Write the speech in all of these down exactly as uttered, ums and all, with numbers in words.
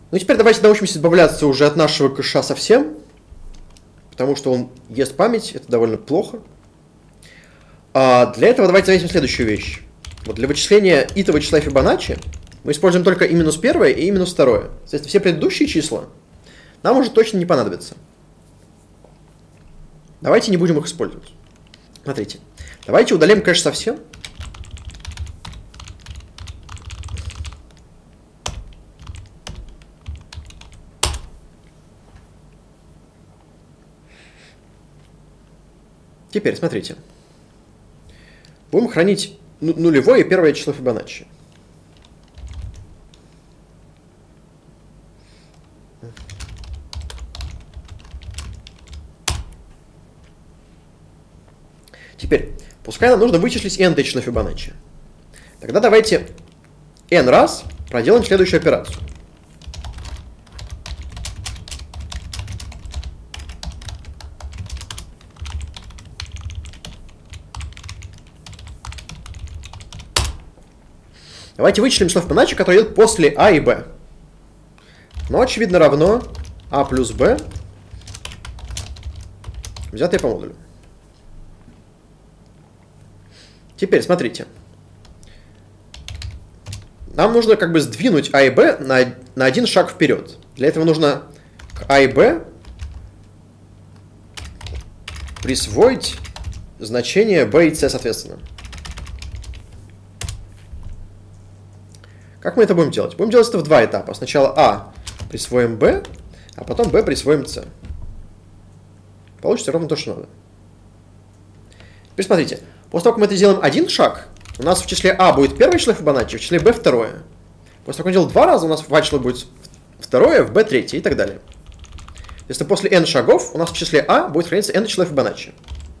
Ну, теперь давайте научимся избавляться уже от нашего кэша совсем, потому что он ест память, это довольно плохо. А для этого давайте заметим следующую вещь. Вот для вычисления итого числа Фибоначчи мы используем только и минус первое, и минус второе. Соответственно, все предыдущие числа нам уже точно не понадобятся. Давайте не будем их использовать. Смотрите. Давайте удалим кэш совсем. Теперь, смотрите. Будем хранить нулевое и первое число Фибоначчи. Теперь, пускай нам нужно вычислить n число Фибоначчи. Тогда давайте n раз проделаем следующую операцию. Давайте вычислим число Фибоначчи, которое идет после а и b. Но, очевидно, равно а плюс b, взятое по модулю. Теперь, смотрите. Нам нужно как бы сдвинуть а и b на, на один шаг вперед. Для этого нужно к а и b присвоить значение b и c, соответственно. Как мы это будем делать? Будем делать это в два этапа. Сначала а присвоим b, а потом b присвоим c. Получится ровно то, что надо. Теперь смотрите. После того, как мы это сделаем один шаг, у нас в числе а будет первое число Фибоначчи, в числе b второе. После того, как мы делаем два раза, у нас в а число будет второе, в b третье и так далее. Если после n шагов, у нас в числе а будет храниться n число Фибоначчи.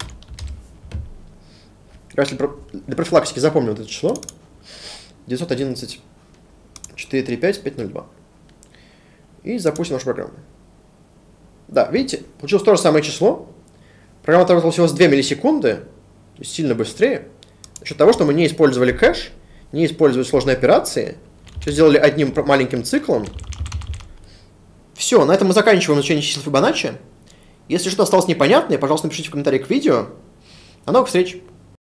Давайте для профилактики запомним вот это число. девятьсот одиннадцать четыреста тридцать пять пятьсот два. И запустим нашу программу. Да, видите, получилось то же самое число. Программа отработала всего с две миллисекунды, то есть сильно быстрее. За счет того, что мы не использовали кэш, не использовали сложные операции, все сделали одним маленьким циклом. Все, на этом мы заканчиваем изучение чисел Фибоначчи. Если что-то осталось непонятное, пожалуйста, напишите в комментариях к видео. До новых встреч!